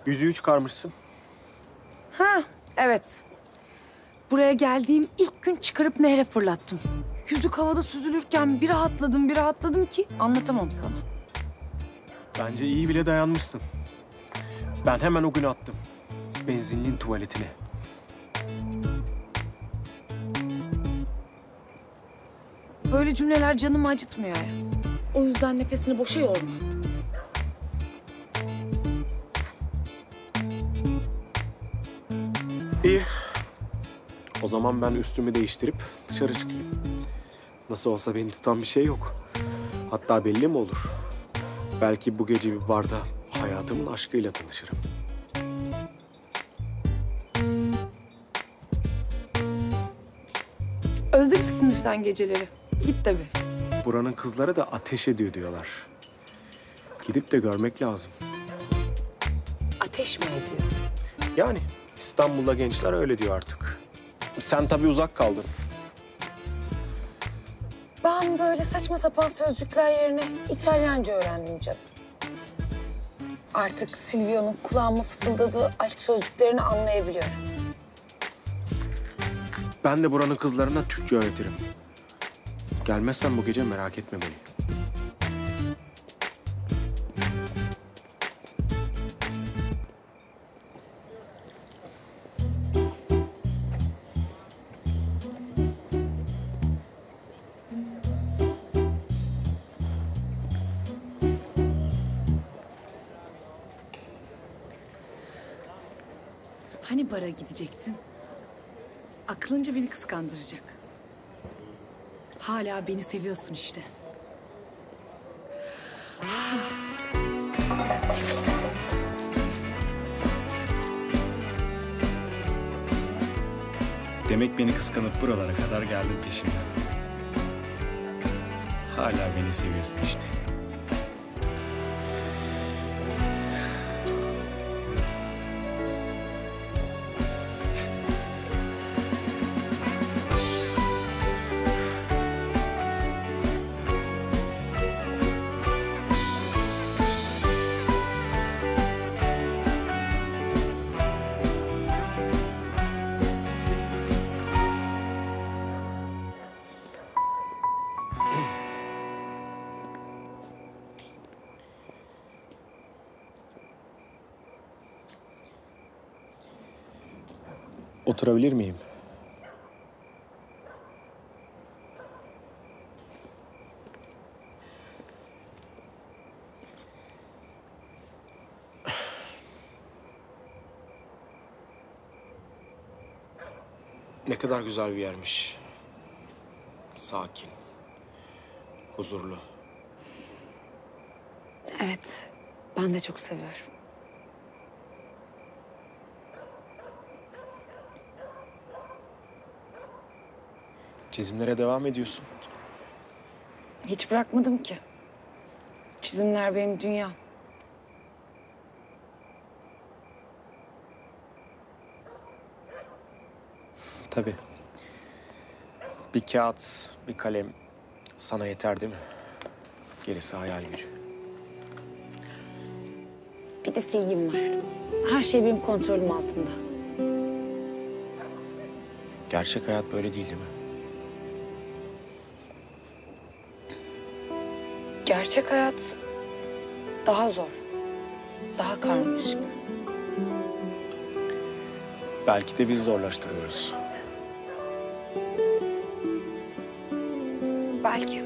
Yüzüğü çıkarmışsın. Ha, evet. Buraya geldiğim ilk gün çıkarıp nehre fırlattım. Yüzük havada süzülürken bir rahatladım ki anlatamam sana. Bence iyi bile dayanmışsın. Ben hemen o günü attım. Benzinliğin tuvaletine. Böyle cümleler canımı acıtmıyor Ayaz. O yüzden nefesini boşa yorma. İyi. O zaman ben üstümü değiştirip dışarı çıkayım. Nasıl olsa beni tutan bir şey yok. Hatta belli mi olur? Belki bu gece bir barda hayatımın aşkıyla tanışırım. Özlemişsindir sen geceleri. Git tabii. Buranın kızları da ateş ediyor diyorlar. Gidip de görmek lazım. Ateş mi ediyor? Yani İstanbul'da gençler öyle diyor artık. Sen tabii uzak kaldın. Ben böyle saçma sapan sözcükler yerine İtalyanca öğrendim canım. Artık Silvio'nun kulağıma fısıldadığı aşk sözcüklerini anlayabiliyorum. Ben de buranın kızlarına Türkçe öğretirim. Gelmezsen bu gece merak etme beni. Hani bara gidecektin? Aklınca beni kıskandıracak. Hala beni seviyorsun işte. Demek beni kıskanıp buralara kadar geldin peşimden. Hala beni seviyorsun işte. Oturabilir miyim? Ne kadar güzel bir yermiş. Sakin, huzurlu. Evet, ben de çok seviyorum. Çizimlere devam ediyorsun. Hiç bırakmadım ki. Çizimler benim dünyam. Tabii. Bir kağıt, bir kalem sana yeter değil mi? Gerisi hayal gücü. Bir de silgim var. Her şey benim kontrolüm altında. Gerçek hayat böyle değil mi? Gerçek hayat daha zor, daha karmaşık. Belki de biz zorlaştırıyoruz. Belki.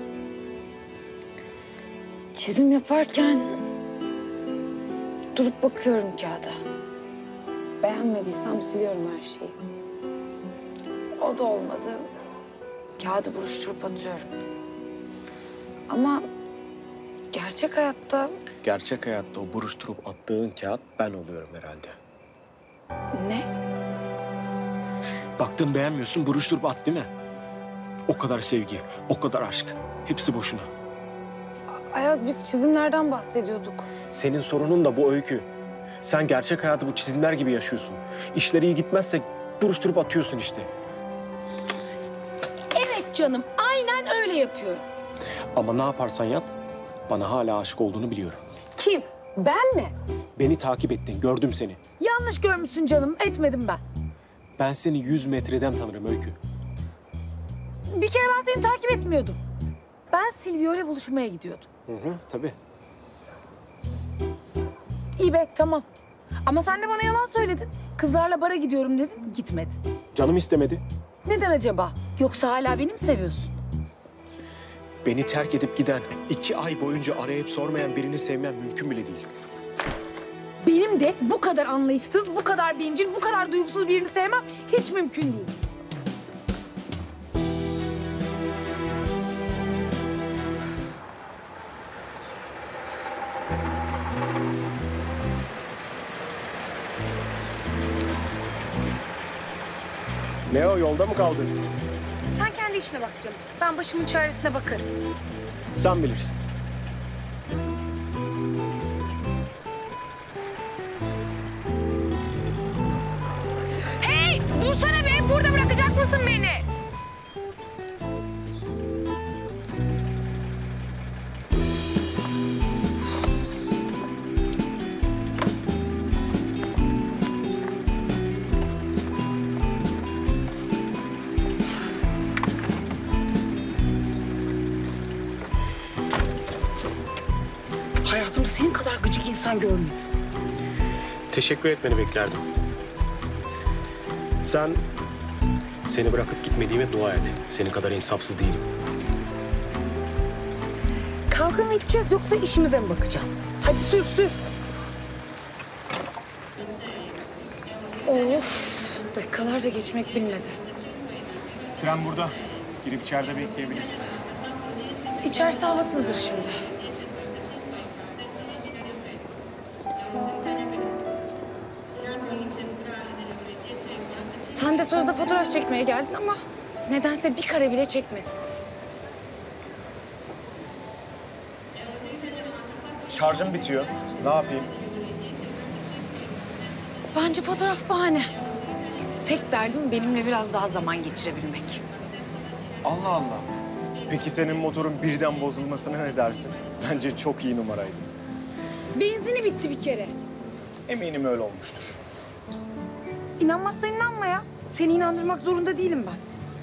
Çizim yaparken durup bakıyorum kağıda. Beğenmediysem siliyorum her şeyi. O da olmadı. Kağıdı buruşturup atıyorum. Ama gerçek hayatta Gerçek hayatta o buruşturup attığın kağıt ben oluyorum herhalde. ne? Baktın beğenmiyorsun, buruşturup at değil mi? O kadar sevgi, o kadar aşk. Hepsi boşuna. Ayaz, biz çizimlerden bahsediyorduk. Senin sorunun da bu Öykü. Sen gerçek hayatı bu çizimler gibi yaşıyorsun. İşleri iyi gitmezse buruşturup atıyorsun işte. Evet canım, aynen öyle yapıyorum. Ama ne yaparsan yap, bana hala aşık olduğunu biliyorum. Kim? Ben mi? Beni takip ettin, gördüm seni. Yanlış görmüşsün canım, etmedim ben. Ben seni 100 metreden tanırım Öykü. Bir kere ben seni takip etmiyordum. Ben Silvio ile buluşmaya gidiyordum. Tabii. İyi be, tamam. Ama sen de bana yalan söyledin. Kızlarla bara gidiyorum dedin, gitmedin. Canım istemedi. Neden acaba? Yoksa hala beni mi seviyorsun? Beni terk edip giden, 2 ay boyunca arayıp sormayan birini sevmem mümkün bile değil. Benim de bu kadar anlayışsız, bu kadar bencil, bu kadar duygusuz birini sevmem hiç mümkün değil. Ne o, yolda mı kaldın? Sen kendi işine bak canım. Ben başımın çaresine bakarım. Sen bilirsin. Hey! Dursana be! Burada bırakacak mısın beni? Hayatımda senin kadar gıcık insan görmedim. Teşekkür etmeni beklerdim. Sen seni bırakıp gitmediğime dua et. Senin kadar insafsız değilim. Kavga mı edeceğiz yoksa işimize mi bakacağız? Hadi sür sür. Of, dakikalar da geçmek bilmedi. Tren burada. Girip içeride bekleyebilirsin. İçerisi havasızdır şimdi. Sen de sözde fotoğraf çekmeye geldin ama nedense bir kare bile çekmedin. Şarjım bitiyor. Ne yapayım? Bence fotoğraf bahane. Tek derdim benimle biraz daha zaman geçirebilmek. Allah Allah. Peki senin motorun birden bozulmasına ne dersin? Bence çok iyi numaraydı. Benzini bitti bir kere. Eminim öyle olmuştur. İnanmazsan inanma ya. Seni inandırmak zorunda değilim ben.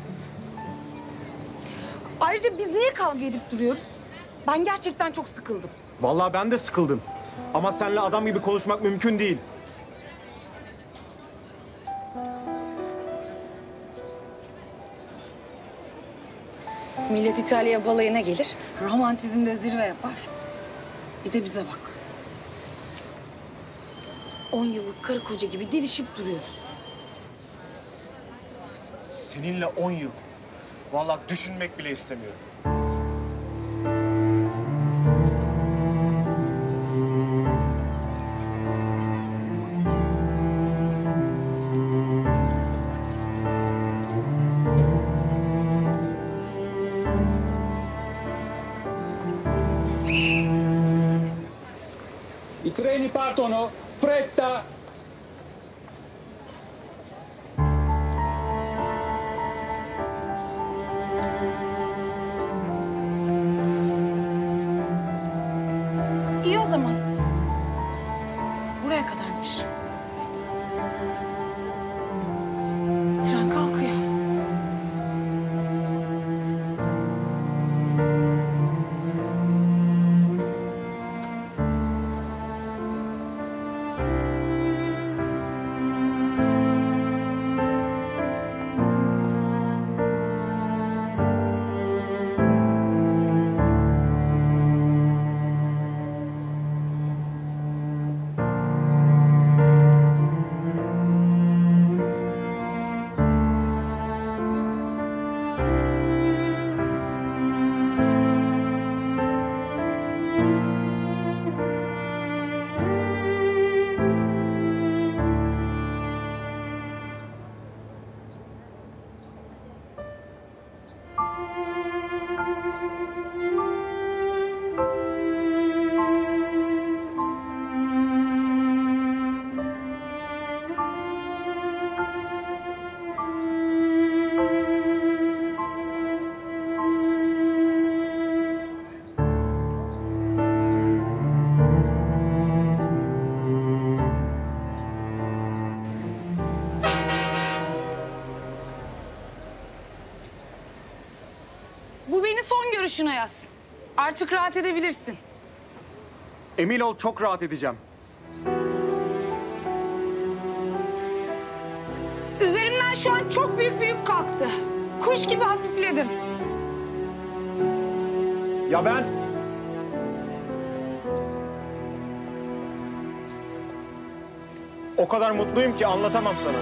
Ayrıca biz niye kavga edip duruyoruz? Ben gerçekten çok sıkıldım. Vallahi ben de sıkıldım. Ama seninle adam gibi konuşmak mümkün değil. Millet İtalya balayına gelir, romantizmde zirve yapar. Bir de bize bak. 10 yıllık karı koca gibi didişip duruyoruz. Seninle 10 yıl. Vallahi düşünmek bile istemiyorum. I treni partono, fretta! İyi o zaman. Buraya kadarmış. Tren kalkıyor. boşuna yaz. Artık rahat edebilirsin. Emin ol çok rahat edeceğim. Üzerimden şu an çok büyük bir yük kalktı. Kuş gibi hafifledim. Ya ben... O kadar mutluyum ki anlatamam sana.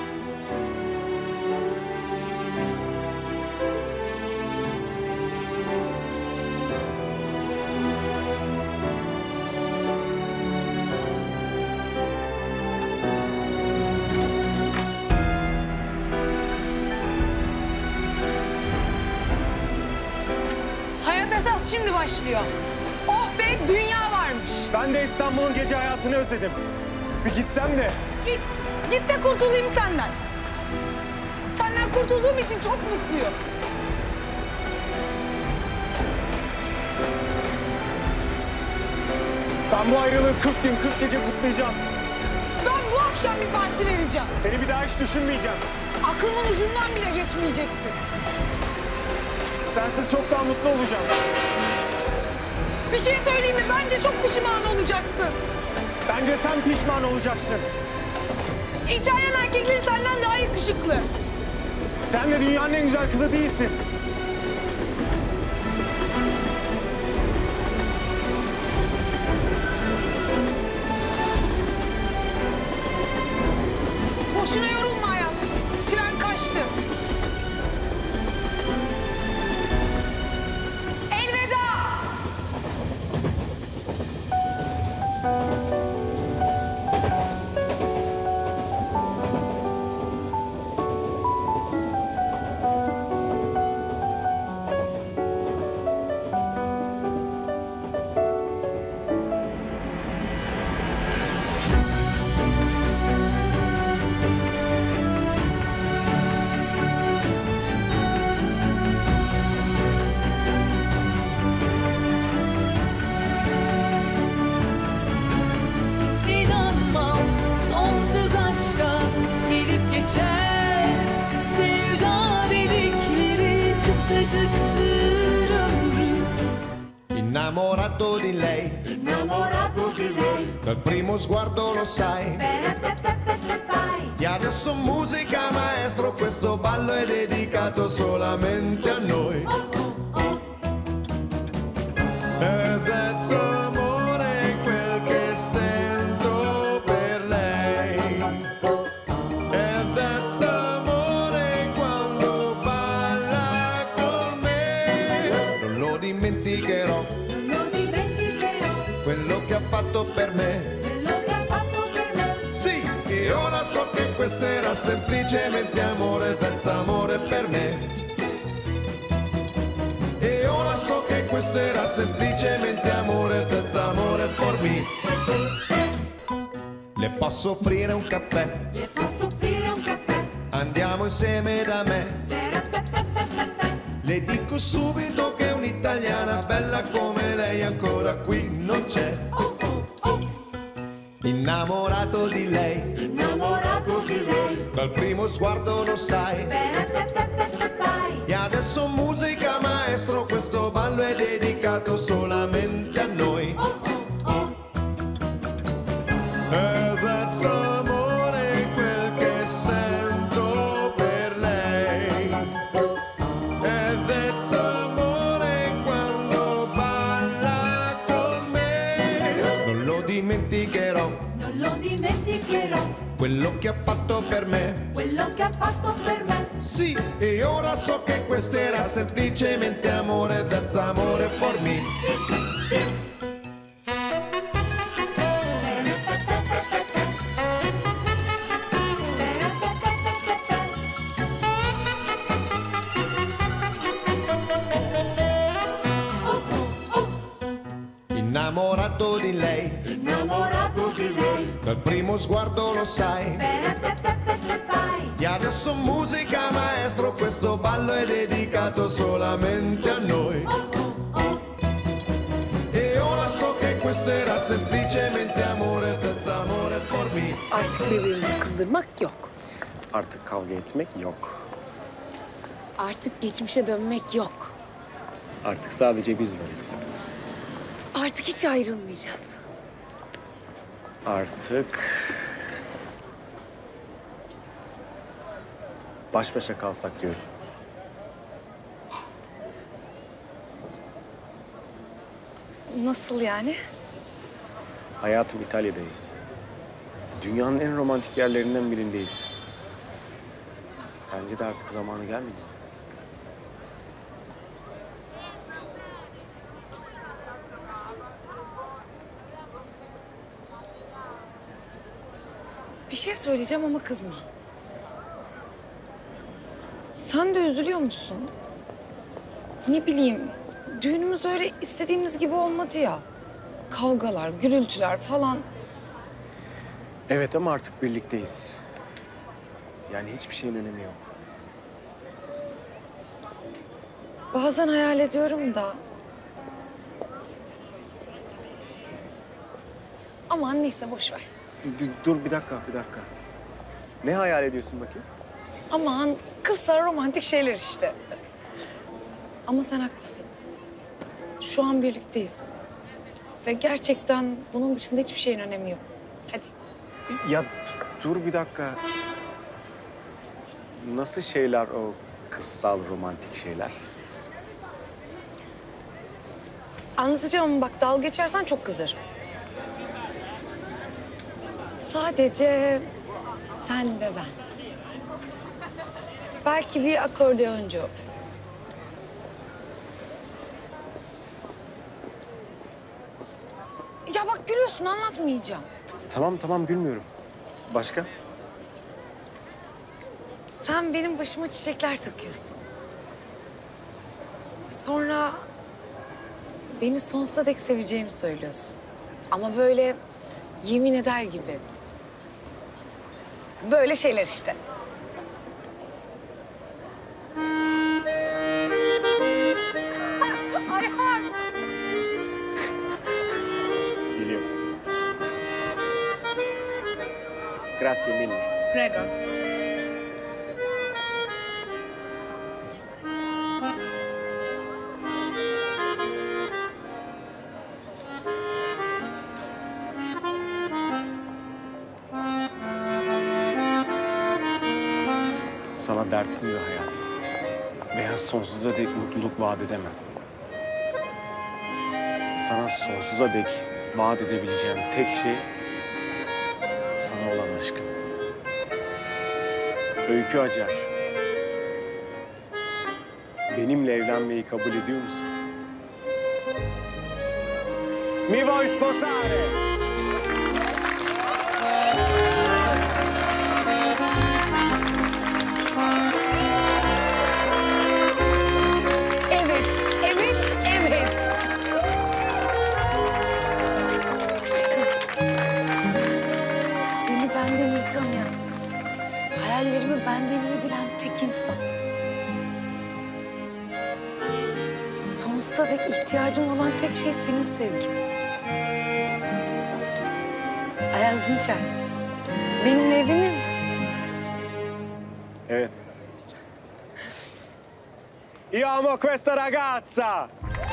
Hayat esas şimdi başlıyor. Oh be, dünya varmış. Ben de İstanbul'un gece hayatını özledim. Bir gitsem de. Git, git de kurtulayım senden. Senden kurtulduğum için çok mutluyum. Ben bu ayrılığı 40 gün 40 gece kutlayacağım. Ben bu akşam bir parti vereceğim. Seni bir daha hiç düşünmeyeceğim. Aklımın ucundan bile geçmeyeceksin. Sensiz çok daha mutlu olacağım. Bir şey söyleyeyim mi? Bence çok pişman olacaksın. Bence sen pişman olacaksın. İtalyan erkekleri senden daha yakışıklı. Sen de dünyanın en güzel kızı değilsin. Boşuna yorulma Ayaz. Tren kaçtı. Elveda. İnanmam sonsuz aşka gelip geçer. Sevda dedikleri kısacıktır ömrü. Innamorato di lei, dal primo sguardo lo sai. E adesso musica maestro, questo ballo è dedicato solamente a noi. Ed è amore quel che sento per lei. Ed è amore quando balla con me. Non lo dimenticherò, quello che ha fatto per me. Sì, e ora so che questo era semplicemente amore, senza amore per me. E ora so che questo era semplicemente amore, senza amore per me. Le posso offrire un caffè? Andiamo insieme da me. Le dico subito che un'italiana bella come lei ancora qui non c'è. Innamorato di lei, dal primo sguardo lo sai. E adesso musica maestro, questo ballo è dedicato solamente a noi. Ed è amore quel che sento per lei. Ed è amore quando balla con me. Non lo dimenticherò, quello che ha fatto per me. Sì, e ora so che questo era semplicemente amore, that's amore for me. Innamorato di lei, dal primo sguardo lo sai. E adesso musica maestro, questo ballo è dedicato solamente a noi. E ora so che questo era semplicemente amore, senza amore for me. Artık birbirimizi kızdırmak yok. Artık kavga etmek yok. Artık geçmişe dönmek yok. Artık sadece biz varız. Artık hiç ayrılmayacağız. Artık baş başa kalsak diyorum. Nasıl yani? Hayatım, İtalya'dayız. Dünyanın en romantik yerlerinden birindeyiz. Sence de artık zamanı gelmedi mi? Bir şey söyleyeceğim ama kızma. Sen de üzülüyor musun? Ne bileyim, düğünümüz öyle istediğimiz gibi olmadı ya. Kavgalar, gürültüler falan. Evet ama artık birlikteyiz. Yani hiçbir şeyin önemi yok. Bazen hayal ediyorum da. Aman neyse boş ver. Dur bir dakika. Ne hayal ediyorsun bakayım? Aman kızlar romantik şeyler işte. Ama sen haklısın. Şu an birlikteyiz. Ve gerçekten bunun dışında hiçbir şeyin önemi yok. Hadi. Ya dur bir dakika. Nasıl şeyler o kızsal romantik şeyler? Anlatacağım ama bak dalga geçersen çok kızarım. Sadece sen ve ben. Belki bir akordeoncu. Ya bak gülüyorsun anlatmayacağım. Tamam gülmüyorum. Başka? Sen benim başıma çiçekler takıyorsun. Sonra beni sonsuza dek seveceğini söylüyorsun. Ama böyle yemin eder gibi. Böyle şeyler işte. Biliyorum. Grazie mille. Prego. Sana dertsiz bir hayat veya sonsuza dek mutluluk vaat edemem. Sana sonsuza dek vaat edebileceğim tek şey sana olan aşkım. Öykü Acar. Benimle evlenmeyi kabul ediyor musun? Mi vuoi sposare? Evet, evet, evet. Aşkım. Beni benden iyi tanıyan, hayallerimi benden iyi bilen tek insan. Sonsuza dek ihtiyacım olan tek şey senin sevgin. Ayaz Dinçer, benimle evlenir misin? Evet. Io amo questa ragazza.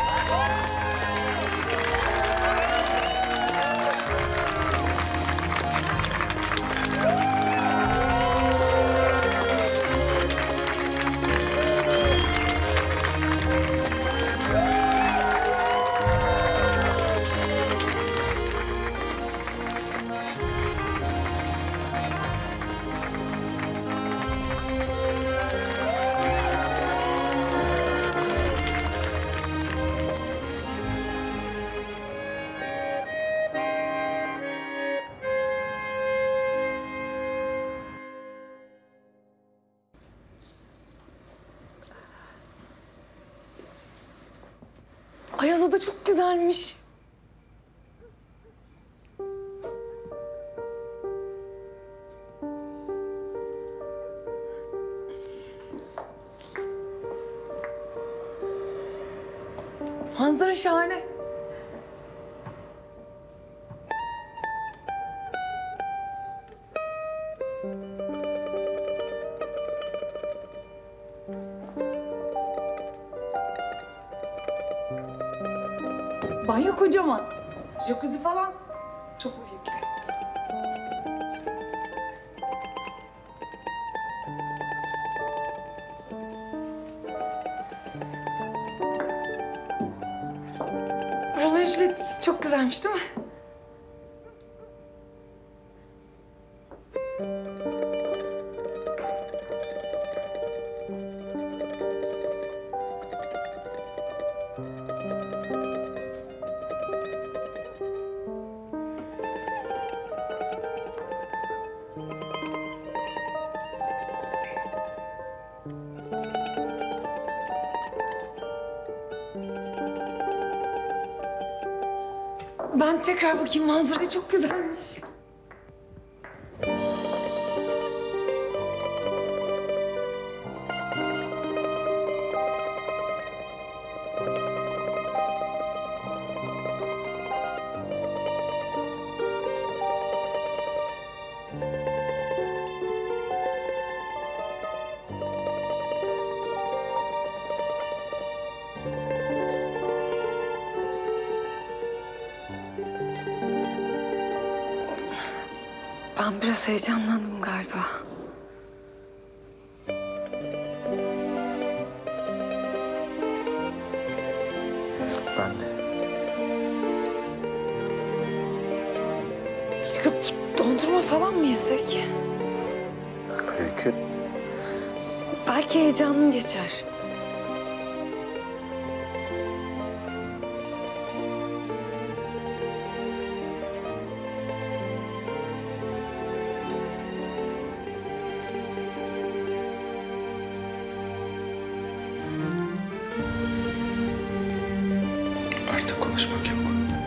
Ayaz o da çok güzelmiş. Manzara şahane. Banyo kocaman. Jacuzzi falan çok büyük. Romeo Juliet çok güzelmiş değil mi? Ben tekrar bakayım, manzara çok güzelmiş. Ben biraz heyecanlandım galiba. Ben de. Çıkıp dondurma falan mı yesek? Öykü. Belki heyecanım geçer. Artık konuşmak yok.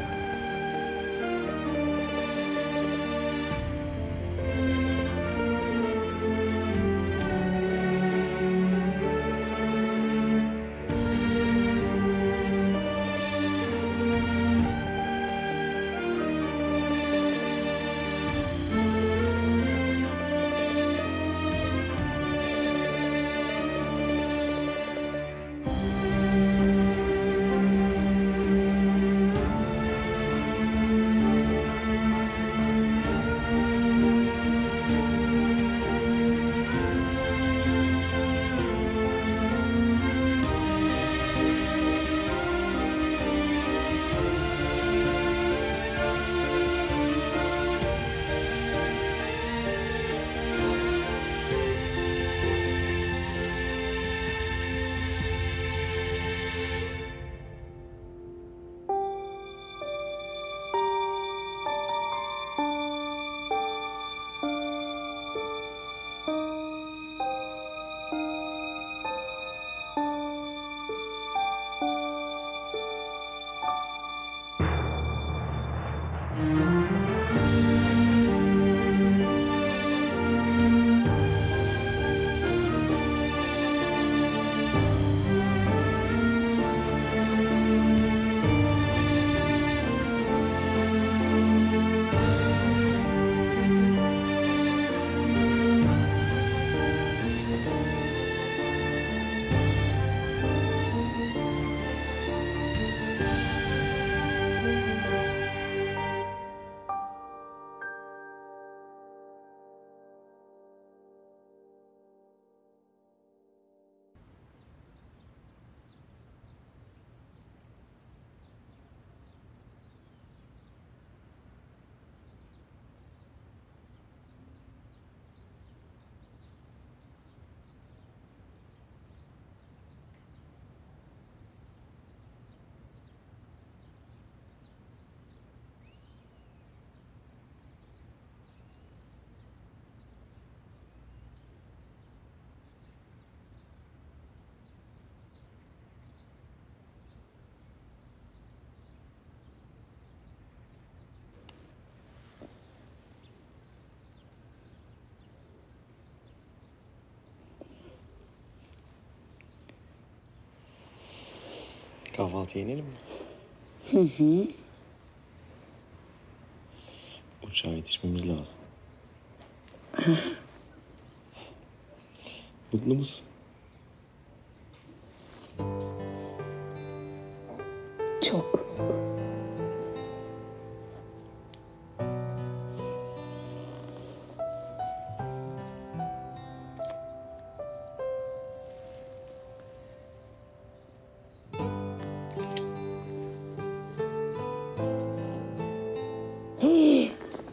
Kahvaltı yenelim mi? Uçağa yetişmemiz lazım. Mutlu musun? Çok.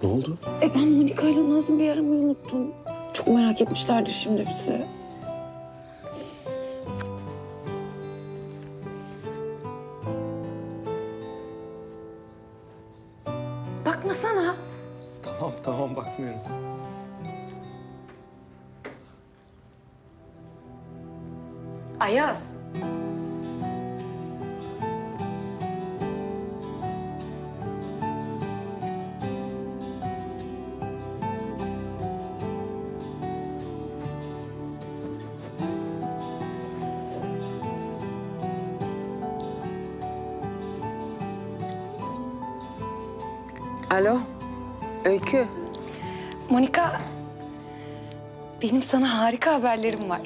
Ne oldu? Ben Monika ile Nazım bir aramayı unuttum. Çok merak etmişlerdir şimdi bizi. Bakmasana. Tamam bakmıyorum. Ayaz. Alo, Öykü. Monika, benim sana harika haberlerim var.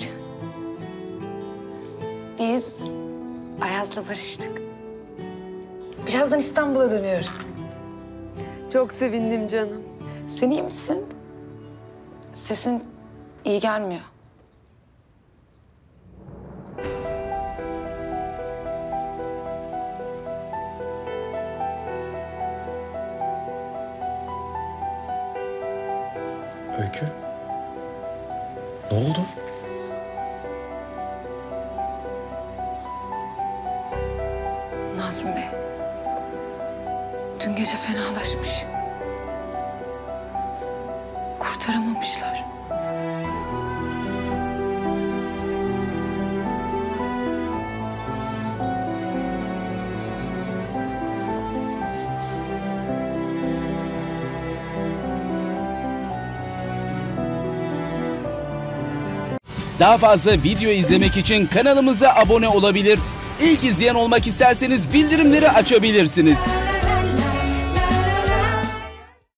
Biz Ayaz'la barıştık. Birazdan İstanbul'a dönüyoruz. Çok sevindim canım. Sen iyi misin? Sesin iyi gelmiyor. Öykü? Ne oldu? Nazım Bey, dün gece fenalaşmış. Kurtaramamışlar. Daha fazla video izlemek için kanalımıza abone olabilir. İlk izleyen olmak isterseniz bildirimleri açabilirsiniz.